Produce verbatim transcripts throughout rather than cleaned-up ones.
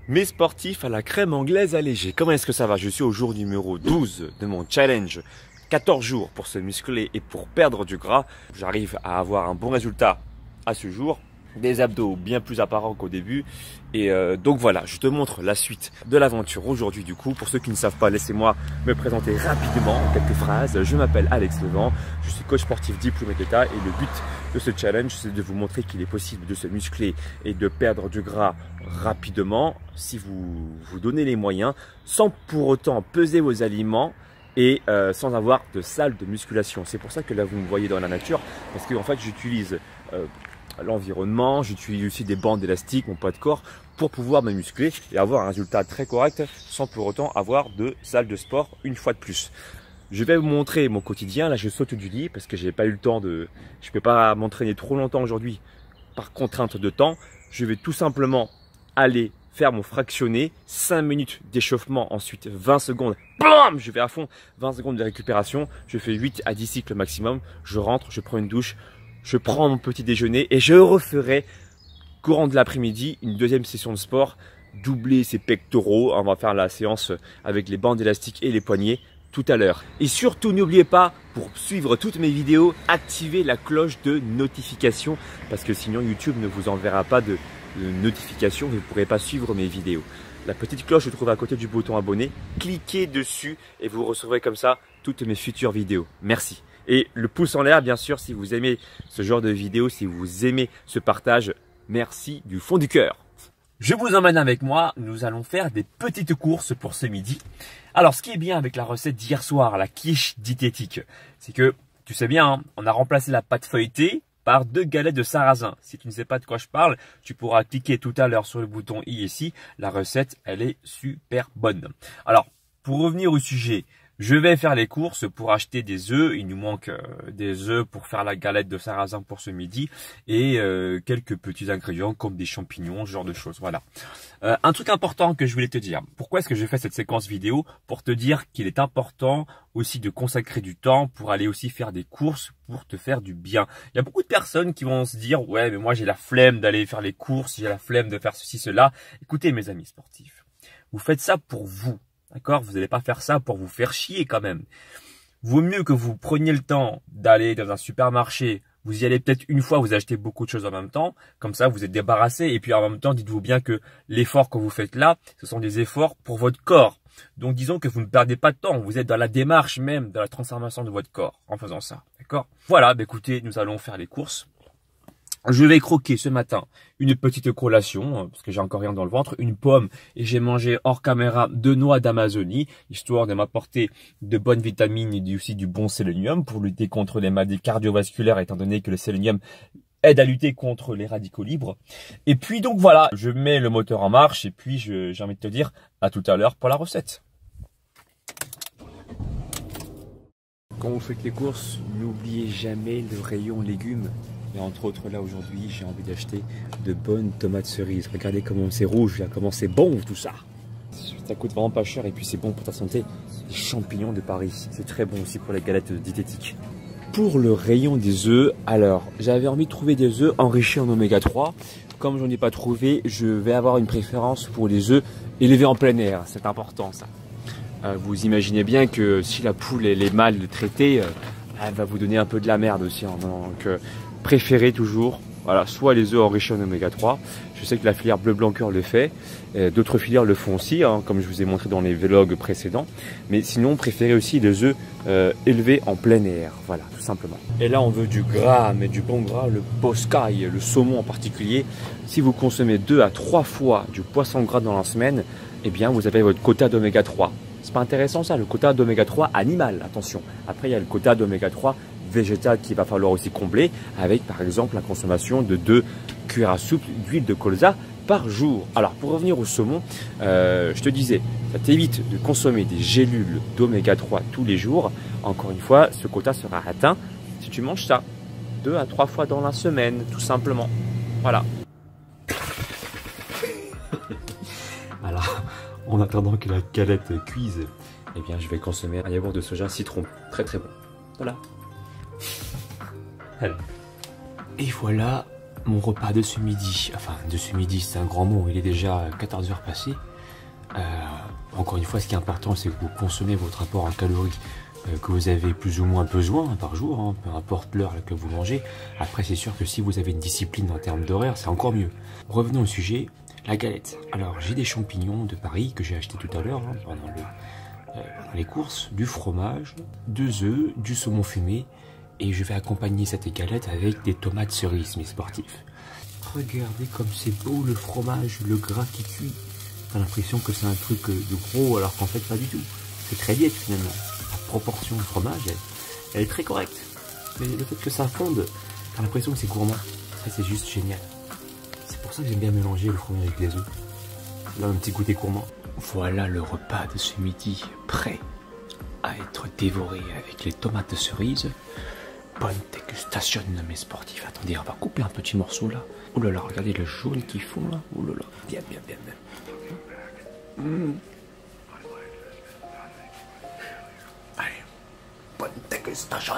Mes sportifs à la crème anglaise allégée, comment est-ce que ça va? Je suis au jour numéro douze de mon challenge. quatorze jours pour se muscler et pour perdre du gras. J'arrive à avoir un bon résultat à ce jour. Des abdos bien plus apparents qu'au début. Et euh, donc voilà, je te montre la suite de l'aventure aujourd'hui du coup. Pour ceux qui ne savent pas, laissez-moi me présenter rapidement en quelques phrases. Je m'appelle Alex Levent, je suis coach sportif diplômé d'État et le but de ce challenge, c'est de vous montrer qu'il est possible de se muscler et de perdre du gras rapidement si vous vous donnez les moyens, sans pour autant peser vos aliments et euh, sans avoir de salle de musculation. C'est pour ça que là vous me voyez dans la nature, parce que en fait j'utilise euh, l'environnement, j'utilise aussi des bandes élastiques, mon poids de corps, pour pouvoir me muscler et avoir un résultat très correct sans pour autant avoir de salle de sport une fois de plus. Je vais vous montrer mon quotidien. Là, je saute du lit parce que j'ai pas eu le temps de, je peux pas m'entraîner trop longtemps aujourd'hui par contrainte de temps. Je vais tout simplement aller faire mon fractionné, cinq minutes d'échauffement, ensuite vingt secondes, bam, je vais à fond, vingt secondes de récupération, je fais huit à dix cycles maximum, je rentre, je prends une douche, je prends mon petit déjeuner et je referai courant de l'après-midi une deuxième session de sport, doubler ses pectoraux. On va faire la séance avec les bandes élastiques et les poignets tout à l'heure. Et surtout, n'oubliez pas, pour suivre toutes mes vidéos, activez la cloche de notification parce que sinon YouTube ne vous enverra pas de, de notification, vous ne pourrez pas suivre mes vidéos. La petite cloche se trouve à côté du bouton abonné, cliquez dessus et vous recevrez comme ça toutes mes futures vidéos. Merci. Et le pouce en l'air, bien sûr, si vous aimez ce genre de vidéo, si vous aimez ce partage, merci du fond du cœur. Je vous emmène avec moi, nous allons faire des petites courses pour ce midi. Alors, ce qui est bien avec la recette d'hier soir, la quiche diététique, c'est que, tu sais bien, hein, on a remplacé la pâte feuilletée par deux galettes de sarrasin. Si tu ne sais pas de quoi je parle, tu pourras cliquer tout à l'heure sur le bouton i ici. La recette, elle est super bonne. Alors, pour revenir au sujet, je vais faire les courses pour acheter des œufs. Il nous manque euh, des œufs pour faire la galette de sarrasin pour ce midi et euh, quelques petits ingrédients comme des champignons, ce genre de choses. Voilà. Euh, un truc important que je voulais te dire. Pourquoi est-ce que j'ai fait cette séquence vidéo? Pour te dire qu'il est important aussi de consacrer du temps pour aller aussi faire des courses pour te faire du bien. Il y a beaucoup de personnes qui vont se dire « Ouais, mais moi j'ai la flemme d'aller faire les courses, j'ai la flemme de faire ceci, cela. » Écoutez mes amis sportifs, vous faites ça pour vous. D'accord? Vous n'allez pas faire ça pour vous faire chier quand même. Vaut mieux que vous preniez le temps d'aller dans un supermarché. Vous y allez peut-être une fois, vous achetez beaucoup de choses en même temps. Comme ça, vous êtes débarrassé. Et puis en même temps, dites-vous bien que l'effort que vous faites là, ce sont des efforts pour votre corps. Donc disons que vous ne perdez pas de temps. Vous êtes dans la démarche même de la transformation de votre corps en faisant ça. D'accord? Voilà, bah écoutez, nous allons faire les courses. Je vais croquer ce matin une petite collation, parce que j'ai encore rien dans le ventre, une pomme, et j'ai mangé hors caméra deux noix d'Amazonie, histoire de m'apporter de bonnes vitamines et aussi du bon sélénium pour lutter contre les maladies cardiovasculaires, étant donné que le sélénium aide à lutter contre les radicaux libres. Et puis donc voilà, je mets le moteur en marche, et puis j'ai envie de te dire à tout à l'heure pour la recette. Quand vous faites les courses, n'oubliez jamais le rayon légumes. Et entre autres, là aujourd'hui, j'ai envie d'acheter de bonnes tomates cerises. Regardez comment c'est rouge, là, comment c'est bon tout ça. Ça coûte vraiment pas cher et puis c'est bon pour ta santé. Les champignons de Paris, c'est très bon aussi pour les galettes diététiques. Pour le rayon des œufs, alors j'avais envie de trouver des œufs enrichis en oméga trois. Comme j'en ai pas trouvé, je vais avoir une préférence pour les œufs élevés en plein air. C'est important ça. Euh, vous imaginez bien que si la poule elle est mal traitée, euh, elle va vous donner un peu de la merde aussi. Hein. Donc euh, préférez toujours, voilà, soit les œufs enrichis en oméga trois. Je sais que la filière bleu blanc cœur le fait, d'autres filières le font aussi, hein, comme je vous ai montré dans les vlogs précédents. Mais sinon, préférez aussi les œufs euh, élevés en plein air, voilà, tout simplement. Et là, on veut du gras, mais du bon gras, le boscaille, le saumon en particulier. Si vous consommez deux à trois fois du poisson gras dans la semaine, eh bien, vous avez votre quota d'oméga trois. C'est pas intéressant ça, le quota d'oméga trois animal, attention. Après, il y a le quota d'oméga trois végétal qu'il va falloir aussi combler avec par exemple la consommation de deux cuillères à soupe d'huile de colza par jour. Alors pour revenir au saumon, euh, je te disais, ça t'évite de consommer des gélules d'oméga trois tous les jours. Encore une fois, ce quota sera atteint si tu manges ça deux à trois fois dans la semaine, tout simplement. Voilà. Voilà. En attendant que la galette cuise, eh bien je vais consommer un yaourt de soja citron. Très très bon. Voilà. Allez. Et voilà mon repas de ce midi, enfin de ce midi c'est un grand mot, il est déjà quatorze heures passées. Euh, encore une fois, ce qui est important, c'est que vous consommez votre apport en calories euh, que vous avez plus ou moins besoin par jour, hein, peu importe l'heure à laquelle vous mangez. Après, c'est sûr que si vous avez une discipline en termes d'horaire, c'est encore mieux. Revenons au sujet, la galette. Alors, j'ai des champignons de Paris que j'ai acheté tout à l'heure hein, pendant, le, euh, pendant les courses, du fromage, deux œufs, du saumon fumé, et je vais accompagner cette galette avec des tomates cerises, mes sportifs. Regardez comme c'est beau le fromage, le gras qui cuit. T'as l'impression que c'est un truc de gros alors qu'en fait pas du tout. C'est très diète finalement. La proportion de fromage, elle, elle est très correcte. Mais le fait que ça fonde, t'as l'impression que c'est gourmand. Ça c'est juste génial. C'est pour ça que j'aime bien mélanger le fromage avec les œufs. Là un petit goûter gourmand. Voilà le repas de ce midi prêt à être dévoré avec les tomates cerises. Bonne dégustation mes sportifs. Attendez, on va couper un petit morceau là. Oh là là, regardez le jaune qu'ils font là. Oh là là, bien bien bien bien. Mmh. Allez, bonne dégustation.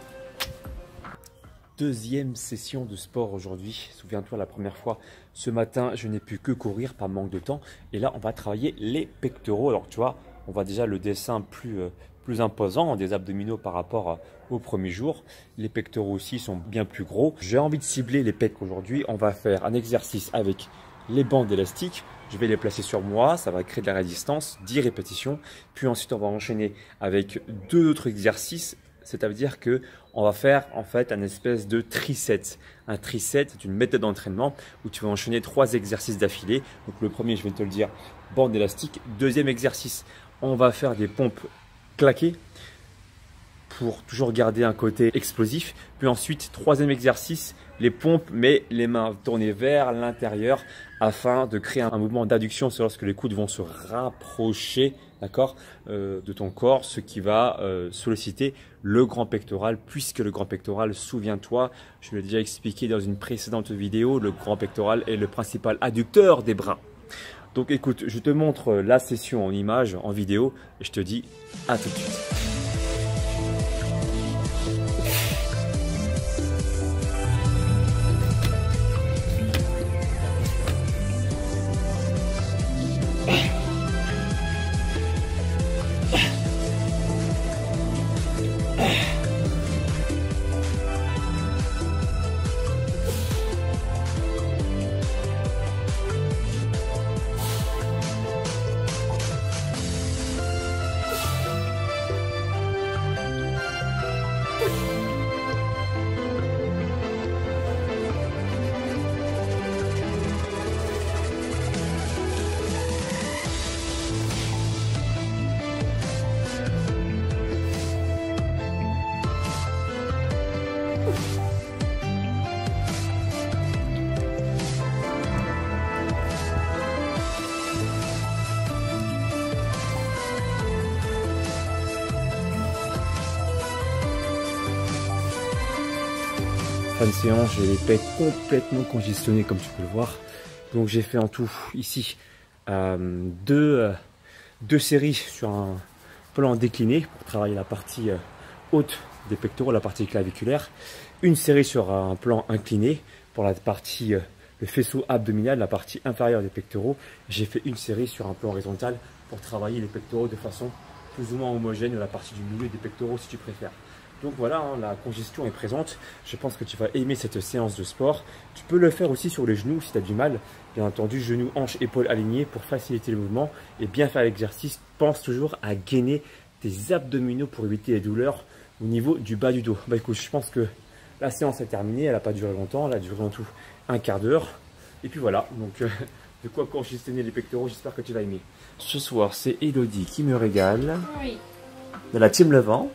Deuxième session de sport aujourd'hui. Souviens-toi, la première fois, ce matin, je n'ai pu que courir par manque de temps. Et là, on va travailler les pectoraux. Alors, tu vois, on voit déjà le dessin plus, euh, plus imposant des abdominaux par rapport au premier jour. Les pectoraux aussi sont bien plus gros. J'ai envie de cibler les pecs aujourd'hui. On va faire un exercice avec les bandes élastiques. Je vais les placer sur moi, ça va créer de la résistance, dix répétitions. Puis ensuite, on va enchaîner avec deux autres exercices. C'est-à-dire que on va faire en fait un espèce de triset. Un triset, c'est une méthode d'entraînement où tu vas enchaîner trois exercices d'affilée. Donc le premier, je vais te le dire, bande élastique. Deuxième exercice, on va faire des pompes claquées pour toujours garder un côté explosif. Puis ensuite, troisième exercice, les pompes, mais les mains tournées vers l'intérieur afin de créer un mouvement d'adduction. C'est lorsque les coudes vont se rapprocher, d'accord, euh, de ton corps, ce qui va euh, solliciter le grand pectoral, puisque le grand pectoral, souviens-toi, je l'ai déjà expliqué dans une précédente vidéo, le grand pectoral est le principal adducteur des bras. Donc écoute, je te montre la session en image, en vidéo, et je te dis à tout de suite. Fin de séance, j'ai les pecs complètement congestionnés comme tu peux le voir. Donc j'ai fait en tout ici euh, deux, euh, deux séries sur un plan décliné pour travailler la partie euh, haute des pectoraux, la partie claviculaire. Une série sur un plan incliné pour la partie, euh, le faisceau abdominal, la partie inférieure des pectoraux. J'ai fait une série sur un plan horizontal pour travailler les pectoraux de façon plus ou moins homogène, la partie du milieu des pectoraux si tu préfères. Donc voilà, hein, la congestion est présente. Je pense que tu vas aimer cette séance de sport. Tu peux le faire aussi sur les genoux si tu as du mal. Bien entendu, genoux, hanches, épaules alignées pour faciliter le mouvement et bien faire l'exercice. Pense toujours à gainer tes abdominaux pour éviter les douleurs au niveau du bas du dos. Bah écoute, je pense que la séance est terminée. Elle n'a pas duré longtemps. Elle a duré en tout un quart d'heure. Et puis voilà, donc euh, de quoi congestionner les pectoraux. J'espère que tu vas aimer. Ce soir, c'est Elodie qui me régale. Oui. De la team Levant.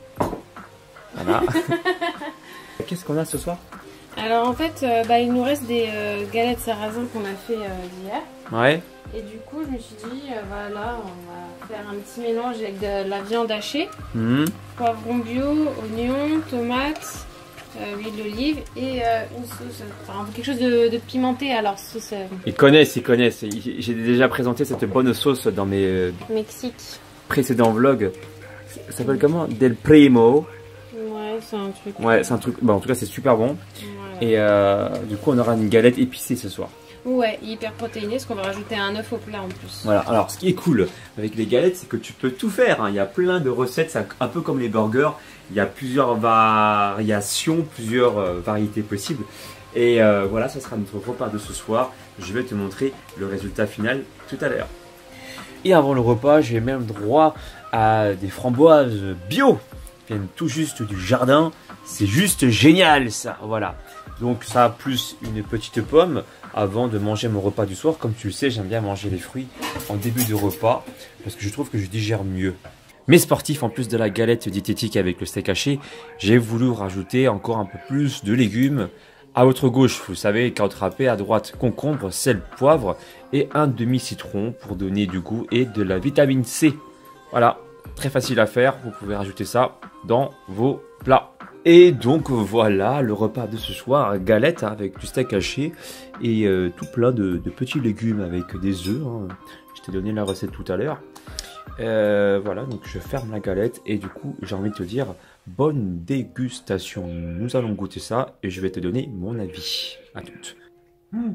Voilà. Qu'est-ce qu'on a ce soir? Alors en fait, euh, bah, il nous reste des euh, galettes sarrasin qu'on a fait euh, hier. Ouais. Et du coup, je me suis dit, euh, voilà, on va faire un petit mélange avec de la viande hachée, Mmh. poivron bio, oignons, tomates, euh, huile d'olive et euh, une sauce, enfin quelque chose de, de pimenté. Alors sauce euh, Ils connaissent, ils connaissent. J'ai déjà présenté cette bonne sauce dans mes euh, Mexique. précédents vlogs. Ça s'appelle comment? Del Primo. Ouais, c'est un truc. Ouais, c'est un truc. Bon, en tout cas, c'est super bon. Voilà. Et euh, du coup, on aura une galette épicée ce soir. Ouais, hyper protéinée, parce qu'on va rajouter un œuf au plat en plus. Voilà, alors ce qui est cool avec les galettes, c'est que tu peux tout faire, hein. Il y a plein de recettes, c'est un peu comme les burgers. Il y a plusieurs variations, plusieurs euh, variétés possibles. Et euh, voilà, ça sera notre repas de ce soir. Je vais te montrer le résultat final tout à l'heure. Et avant le repas, j'ai même droit à des framboises bio qui viennent tout juste du jardin. C'est juste génial ça, voilà. Donc ça plus une petite pomme avant de manger mon repas du soir. Comme tu le sais, j'aime bien manger les fruits en début de repas parce que je trouve que je digère mieux. Mes sportifs, en plus de la galette diététique avec le steak haché, j'ai voulu rajouter encore un peu plus de légumes. À votre gauche, vous savez, carottes râpées, à droite, concombre, sel, poivre et un demi-citron pour donner du goût et de la vitamine C. Voilà, très facile à faire, vous pouvez rajouter ça dans vos plats. Et donc voilà le repas de ce soir, galette hein, avec du steak haché et euh, tout plein de, de petits légumes avec des œufs. Hein. Je t'ai donné la recette tout à l'heure. Euh, voilà, donc je ferme la galette et du coup j'ai envie de te dire bonne dégustation. Nous allons goûter ça et je vais te donner mon avis. À toutes. Mmh.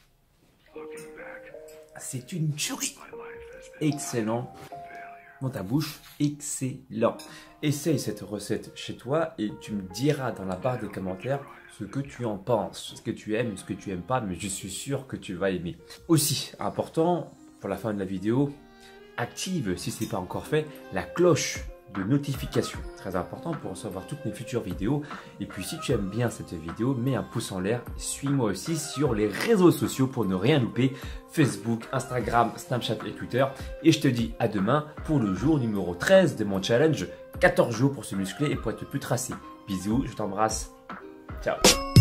C'est une tuerie. Excellent. Dans ta bouche, excellent. Essaye cette recette chez toi et tu me diras dans la barre des commentaires ce que tu en penses, ce que tu aimes, ce que tu aimes pas, mais je suis sûr que tu vas aimer. Aussi, important, pour la fin de la vidéo, active, si ce n'est pas encore fait, la cloche de notification. Très important pour recevoir toutes mes futures vidéos. Et puis si tu aimes bien cette vidéo, mets un pouce en l'air. Suis-moi aussi sur les réseaux sociaux pour ne rien louper. Facebook, Instagram, Snapchat et Twitter. Et je te dis à demain pour le jour numéro treize de mon challenge. quatorze jours pour se muscler et pour être plus tracé. Bisous, je t'embrasse. Ciao.